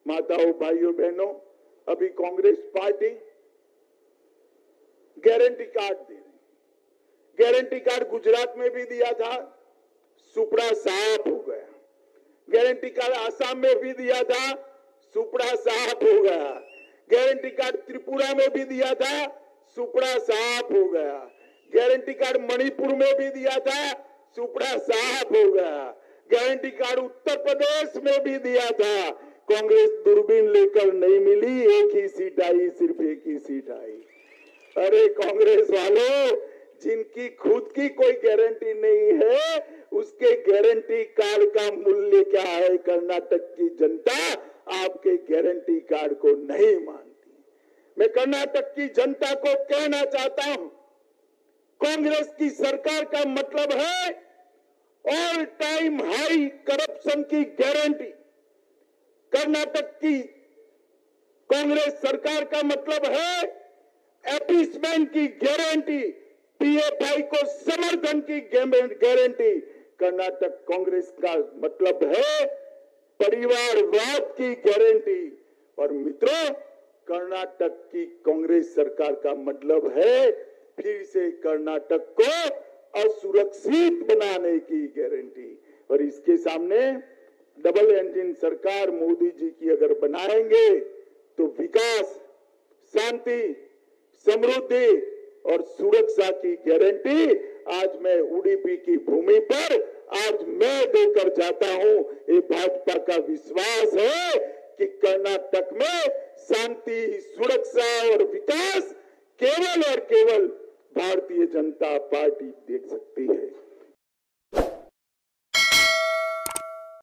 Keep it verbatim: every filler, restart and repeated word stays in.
माताओं, भाइयों, बहनों, अभी कांग्रेस पार्टी गारंटी कार्ड दे रही। गारंटी कार्ड गुजरात में भी दिया था, सुपड़ा साफ हो गया। गारंटी कार्ड आसाम में भी दिया था, सुपड़ा साफ हो गया। गारंटी कार्ड त्रिपुरा में भी दिया था, सुपड़ा साफ हो गया। गारंटी कार्ड मणिपुर में भी दिया था, सुपड़ा साफ हो गया। गारंटी कार्ड उत्तर प्रदेश में भी दिया था। कांग्रेस दूरबीन लेकर नहीं मिली, एक ही सीट आई, सिर्फ एक ही सीट आई। अरे कांग्रेस वालों, जिनकी खुद की कोई गारंटी नहीं है, उसके गारंटी कार्ड का मूल्य क्या है? कर्नाटक की जनता आपके गारंटी कार्ड को नहीं मानती। मैं कर्नाटक की जनता को कहना चाहता हूं, कांग्रेस की सरकार का मतलब है ऑल टाइम हाई करप्शन की गारंटी। कर्नाटक की कांग्रेस सरकार का मतलब है एपीसमेंट की गारंटी, पीएफआई को समर्थन की गारंटी। कर्नाटक कांग्रेस का मतलब है परिवारवाद की गारंटी। और मित्रों, कर्नाटक की कांग्रेस सरकार का मतलब है फिर से कर्नाटक को असुरक्षित बनाने की गारंटी। और इसके सामने डबल इंजन सरकार मोदी जी की अगर बनाएंगे तो विकास, शांति, समृद्धि और सुरक्षा की गारंटी आज मैं उडुपी की भूमि पर आज मैं देकर जाता हूं। ये भाजपा का विश्वास है कि कर्नाटक में शांति, सुरक्षा और विकास केवल और केवल भारतीय जनता पार्टी देख सकती है।